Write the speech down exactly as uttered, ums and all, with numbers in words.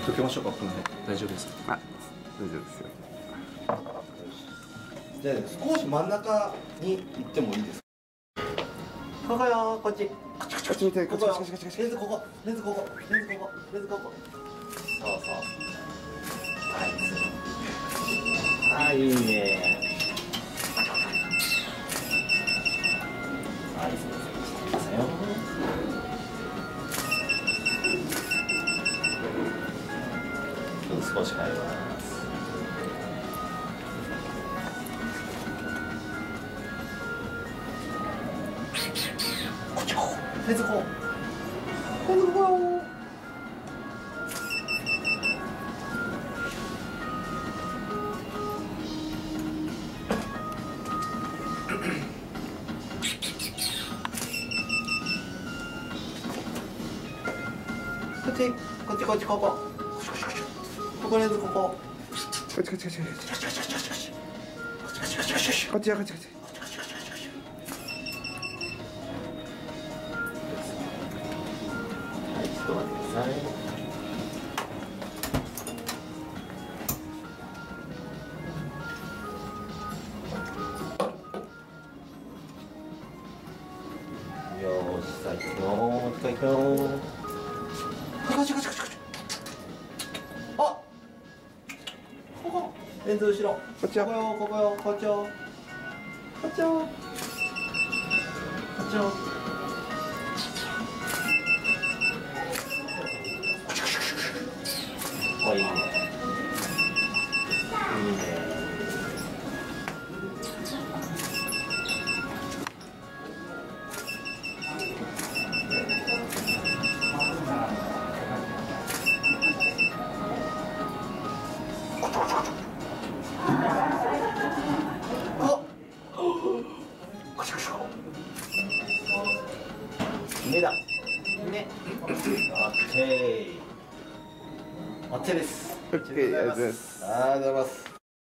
溶けましょうか、この辺。大丈夫ですか。 あ、大丈夫ですよ。 じゃあ少し真ん中に行ってもいいですか。ここよ、こっち。こっちこっち見て、こっちこっちこっちこっち。レンズここ、レンズここ、レンズここ、レンズここ。そうそう。はい、はい、いいね。はい、すみません。してくださいよ。少し変えます。こっちこう。レンズこう。レンズこう。こっち、こっち、こっち、ここ。ここレンズここ。 こっちこっちこっちこっちこっちこっちこっちこっちこっちこっちこっちこっち。 はい、ちょっと待ってください。よーし、さあ行くよ。もう一回行くよ。こっちこっちこっちこっち。あ、ここ。レンズ後ろ。 こっちよ。 ここよ、ここよ、こっちよ。こっちよ。こっちよ。あ、いいね。いいね。目だ。目。オッケー。オッケーです。 オッケー、ありがとうございます。 ありがとうございます。